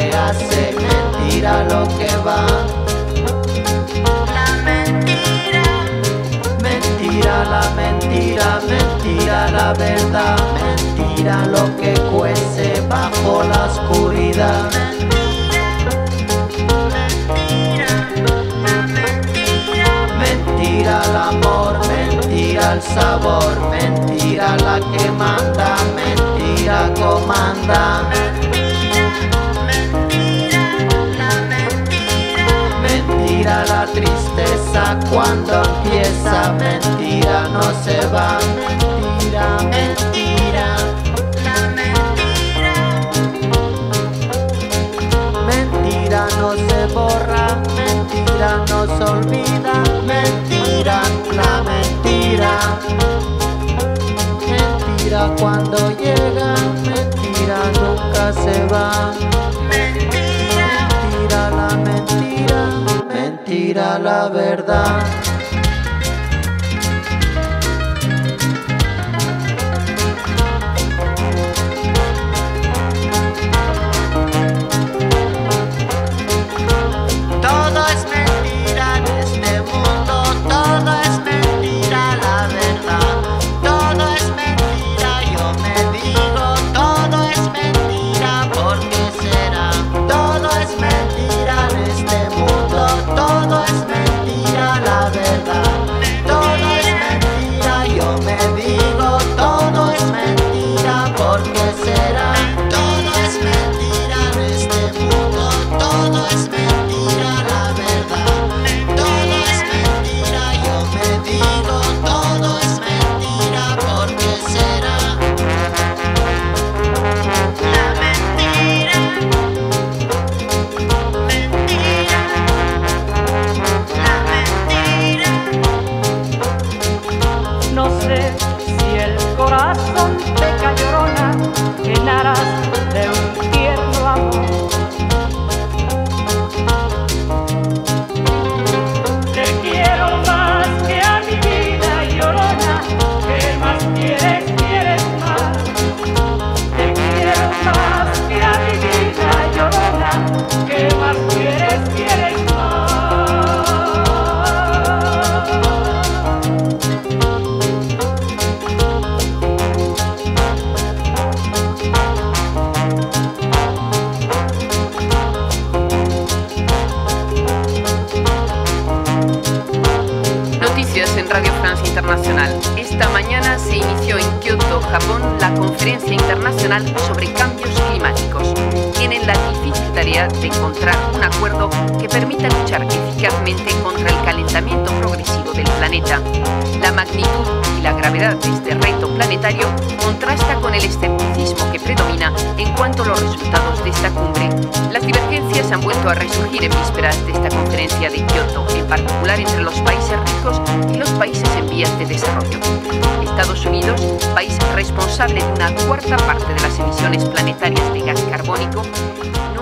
que hace, mentira lo que va. La mentira, Mentira la mentira, mentira la verdad, mentira lo que cuece bajo la oscuridad. Mentira el amor, mentira el sabor, mentira la que manda, mentira comanda. Mentira la tristeza cuando empieza, mentira no se va, mentira, mentira. Mentira no se borra, mentira no se olvida, mentira, la mentira. Mentira cuando llega, mentira nunca se va. Mentira la mentira, mentira la verdad. Todo es mentira en este mundo, todo es mentira la verdad. Todo es mentira, yo me digo, todo es mentira, ¿por qué será? Todo es mentira en este mundo, todo es mentira la verdad. Todo es mentira, yo me digo, todo es mentira, ¿por qué será? Todo es mentira en este mundo, todo es mentira la verdad. Todo es mentira, yo me digo, todo es mentira, ¿por qué será? La mentira, No sé si el corazón te cayó en aras de un tierno amor. Te quiero más que a mi vida, Llorona. ¿Qué más quieres? ¿Quieres más? Te quiero más que a mi vida, Llorona. ¿Qué más quieres? ¿Quieres más? Noticias en Radio France Internacional. Esta mañana se inició en Kioto, Japón, la Conferencia Internacional sobre Cambios Climáticos. Tienen la difícil tarea de encontrar un acuerdo que permita luchar eficazmente contra el calentamiento progresivo del planeta. La magnitud y la gravedad de este reto planetario contrasta con el escepticismo que predomina en cuanto a los resultados de esta cumbre. Las divergencias han vuelto a resurgir en vísperas de esta conferencia de Kioto, en particular entre los países ricos y los países en vías de desarrollo. Estados Unidos, país responsable de una cuarta parte de las emisiones planetarias de gas carbónico,